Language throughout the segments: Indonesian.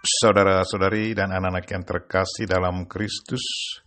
Saudara-saudari dan anak-anak yang terkasih dalam Kristus,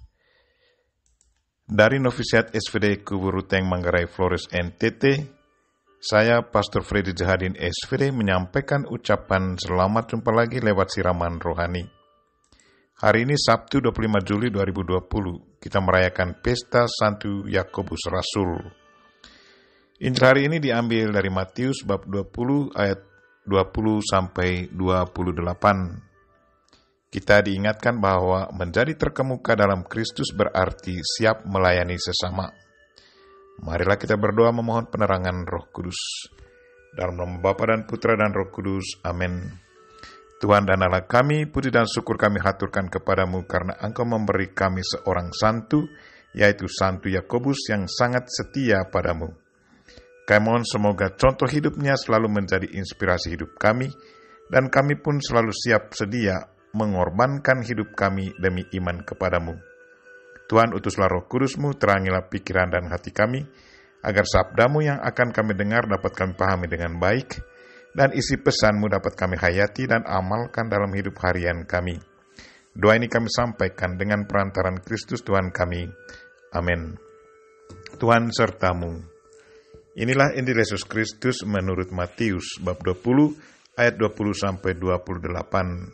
dari Novisiat SVD Kuburuteng Manggarai Flores NTT, saya Pastor Freddy Jahadin SVD menyampaikan ucapan selamat jumpa lagi lewat siraman rohani. Hari ini Sabtu 25 Juli 2020, kita merayakan Pesta Santo Yakobus Rasul. Injil hari ini diambil dari Matius bab 20 ayat 20 sampai 28. Kita diingatkan bahwa menjadi terkemuka dalam Kristus berarti siap melayani sesama. Marilah kita berdoa memohon penerangan Roh Kudus. Dalam nama Bapa dan Putra dan Roh Kudus. Amin. Tuhan dan Allah kami, puji dan syukur kami haturkan kepadamu karena Engkau memberi kami seorang santu, yaitu Santo Yakobus yang sangat setia padamu. Kami mohon semoga contoh hidupnya selalu menjadi inspirasi hidup kami, dan kami pun selalu siap sedia mengorbankan hidup kami demi iman kepadamu. Tuhan, utuslah Roh Kudus-Mu, terangilah pikiran dan hati kami, agar sabda-Mu yang akan kami dengar dapat kami pahami dengan baik, dan isi pesan-Mu dapat kami hayati dan amalkan dalam hidup harian kami. Doa ini kami sampaikan dengan perantaran Kristus Tuhan kami. Amin. Tuhan sertamu. Inilah Injil Yesus Kristus menurut Matius bab 20 ayat 20 sampai 28.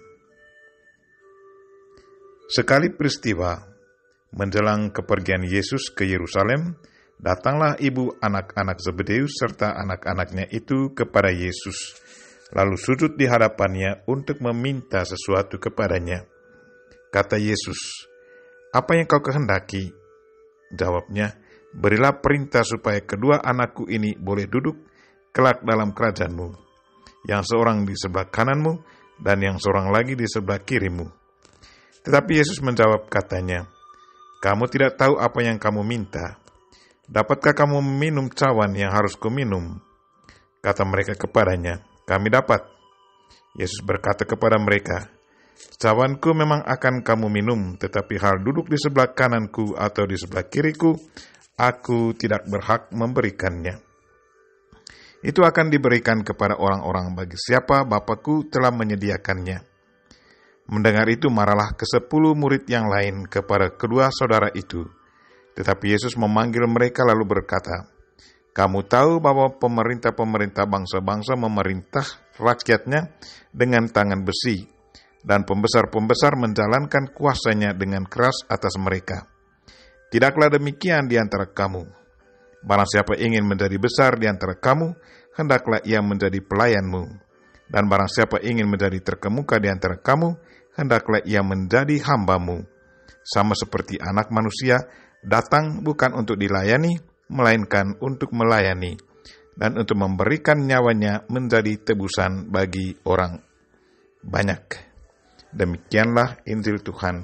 Sekali peristiwa menjelang kepergian Yesus ke Yerusalem, datanglah ibu anak-anak Zebedeus serta anak-anaknya itu kepada Yesus, lalu sujud di hadapannya untuk meminta sesuatu kepadanya. Kata Yesus, "Apa yang kau kehendaki?" Jawabnya, "Berilah perintah supaya kedua anakku ini boleh duduk kelak dalam kerajaanmu, yang seorang di sebelah kananmu dan yang seorang lagi di sebelah kirimu." Tetapi Yesus menjawab katanya, "Kamu tidak tahu apa yang kamu minta. Dapatkah kamu meminum cawan yang harus kuminum?" Kata mereka kepadanya, "Kami dapat." Yesus berkata kepada mereka, "Cawanku memang akan kamu minum, tetapi hal duduk di sebelah kananku atau di sebelah kiriku, aku tidak berhak memberikannya. Itu akan diberikan kepada orang-orang bagi siapa Bapa-Ku telah menyediakannya." Mendengar itu marahlah ke-10 murid yang lain kepada kedua saudara itu. Tetapi Yesus memanggil mereka lalu berkata, "Kamu tahu bahwa pemerintah-pemerintah bangsa-bangsa memerintah rakyatnya dengan tangan besi, dan pembesar-pembesar menjalankan kuasanya dengan keras atas mereka. Tidaklah demikian di antara kamu. Barang siapa ingin menjadi besar di antara kamu, hendaklah ia menjadi pelayanmu. Dan barang siapa ingin menjadi terkemuka di antara kamu, hendaklah ia menjadi hambamu. Sama seperti Anak Manusia datang bukan untuk dilayani, melainkan untuk melayani, dan untuk memberikan nyawanya menjadi tebusan bagi orang banyak." Demikianlah Injil Tuhan.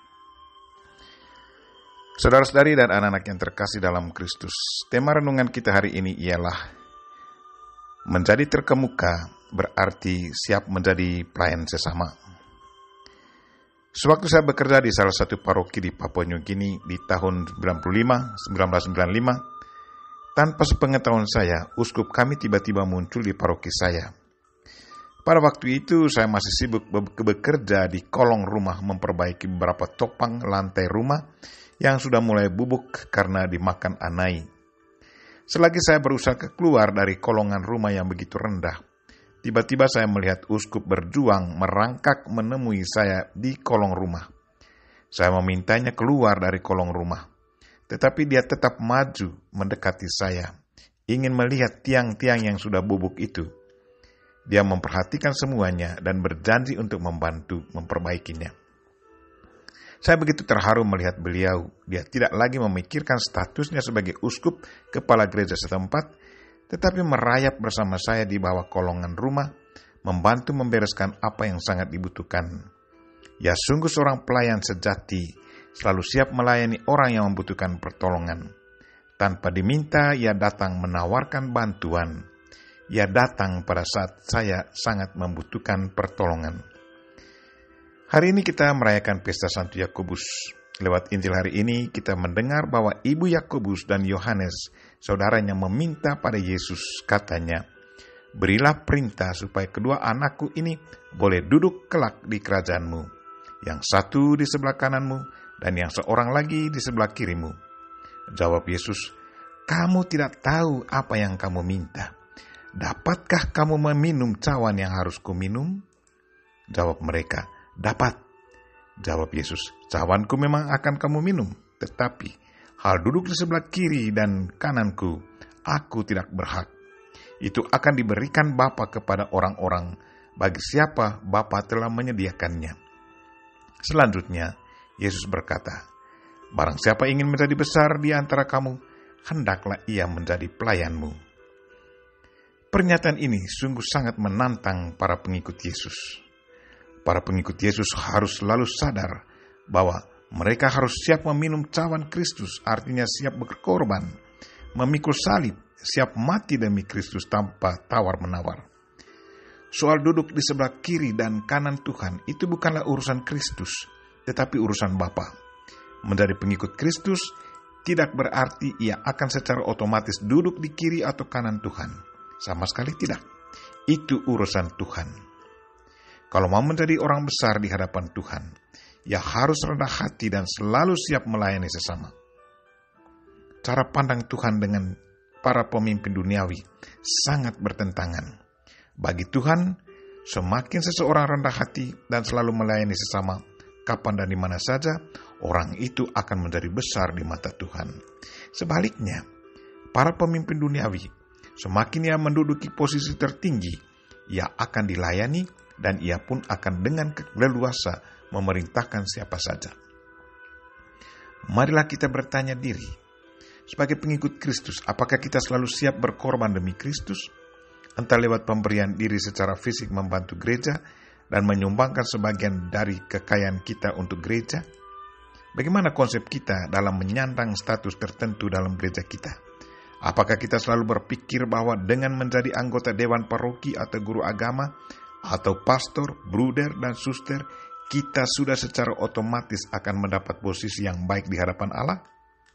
Saudara-saudari dan anak-anak yang terkasih dalam Kristus, tema renungan kita hari ini ialah menjadi terkemuka berarti siap menjadi pelayan sesama. Sewaktu saya bekerja di salah satu paroki di Papua New Guinea di tahun 1995, tanpa sepengetahuan saya, uskup kami tiba-tiba muncul di paroki saya. Pada waktu itu saya masih sibuk bekerja di kolong rumah memperbaiki beberapa topang lantai rumah yang sudah mulai bubuk karena dimakan anai. Selagi saya berusaha keluar dari kolongan rumah yang begitu rendah, tiba-tiba saya melihat uskup berjuang merangkak menemui saya di kolong rumah. Saya memintanya keluar dari kolong rumah, tetapi dia tetap maju mendekati saya, ingin melihat tiang-tiang yang sudah bubuk itu. Dia memperhatikan semuanya dan berjanji untuk membantu memperbaikinya. Saya begitu terharu melihat beliau. Dia tidak lagi memikirkan statusnya sebagai uskup kepala gereja setempat, tetapi merayap bersama saya di bawah kolongan rumah, membantu membereskan apa yang sangat dibutuhkan. Ya, sungguh seorang pelayan sejati, selalu siap melayani orang yang membutuhkan pertolongan. Tanpa diminta, ia datang menawarkan bantuan. Ia datang pada saat saya sangat membutuhkan pertolongan. Hari ini kita merayakan Pesta Santo Yakobus. Lewat Injil hari ini kita mendengar bahwa Ibu Yakobus dan Yohanes, saudaranya, meminta pada Yesus, katanya, Berilah perintah supaya kedua anakku ini boleh duduk kelak di kerajaanmu, yang satu di sebelah kananmu dan yang seorang lagi di sebelah kirimu. Jawab Yesus, kamu tidak tahu apa yang kamu minta. Dapatkah kamu meminum cawan yang harus kuminum? Jawab mereka, dapat. Jawab Yesus, cawanku memang akan kamu minum, tetapi hal duduk di sebelah kiri dan kananku, aku tidak berhak. Itu akan diberikan Bapa kepada orang-orang bagi siapa Bapa telah menyediakannya. Selanjutnya, Yesus berkata, barang siapa ingin menjadi besar di antara kamu, hendaklah ia menjadi pelayanmu. Pernyataan ini sungguh sangat menantang para pengikut Yesus. Para pengikut Yesus harus selalu sadar bahwa mereka harus siap meminum cawan Kristus, artinya siap berkorban, memikul salib, siap mati demi Kristus tanpa tawar-menawar. Soal duduk di sebelah kiri dan kanan Tuhan itu bukanlah urusan Kristus, tetapi urusan Bapa. Menjadi pengikut Kristus tidak berarti ia akan secara otomatis duduk di kiri atau kanan Tuhan. Sama sekali tidak. Itu urusan Tuhan. Kalau mau menjadi orang besar di hadapan Tuhan, ia harus rendah hati dan selalu siap melayani sesama. Cara pandang Tuhan dengan para pemimpin duniawi sangat bertentangan. Bagi Tuhan, semakin seseorang rendah hati dan selalu melayani sesama, kapan dan di mana saja, orang itu akan menjadi besar di mata Tuhan. Sebaliknya, para pemimpin duniawi, semakin ia menduduki posisi tertinggi, ia akan dilayani dan ia pun akan dengan leluasa memerintahkan siapa saja. Marilah kita bertanya diri, sebagai pengikut Kristus, apakah kita selalu siap berkorban demi Kristus? Entah lewat pemberian diri secara fisik membantu gereja dan menyumbangkan sebagian dari kekayaan kita untuk gereja? Bagaimana konsep kita dalam menyandang status tertentu dalam gereja kita? Apakah kita selalu berpikir bahwa dengan menjadi anggota dewan paroki atau guru agama, atau pastor, bruder, dan suster, kita sudah secara otomatis akan mendapat posisi yang baik di hadapan Allah?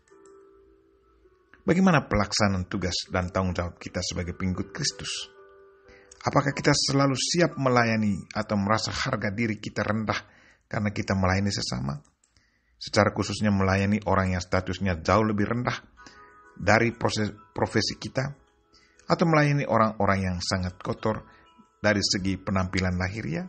Bagaimana pelaksanaan tugas dan tanggung jawab kita sebagai pengikut Kristus? Apakah kita selalu siap melayani atau merasa harga diri kita rendah karena kita melayani sesama? Secara khususnya melayani orang yang statusnya jauh lebih rendah dari profesi kita? Atau melayani orang-orang yang sangat kotor dari segi penampilan lahiriah?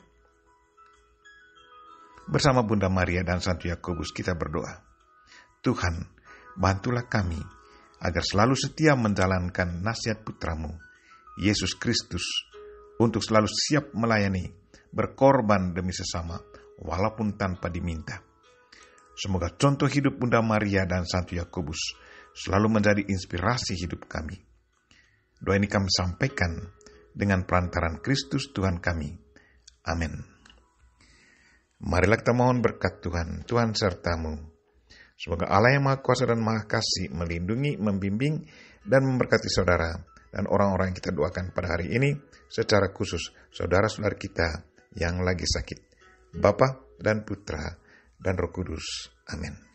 Bersama Bunda Maria dan Santo Yakobus kita berdoa. Tuhan, bantulah kami agar selalu setia menjalankan nasihat putramu, Yesus Kristus, untuk selalu siap melayani, berkorban demi sesama, walaupun tanpa diminta. Semoga contoh hidup Bunda Maria dan Santo Yakobus selalu menjadi inspirasi hidup kami. Doa ini kami sampaikan dengan perantaran Kristus Tuhan kami. Amin. Marilah kita mohon berkat Tuhan, Tuhan sertamu. Semoga Allah yang Maha Kuasa dan Maha Kasih melindungi, membimbing, dan memberkati saudara dan orang-orang yang kita doakan pada hari ini, secara khusus saudara-saudara kita yang lagi sakit. Bapa dan Putra dan Roh Kudus. Amin.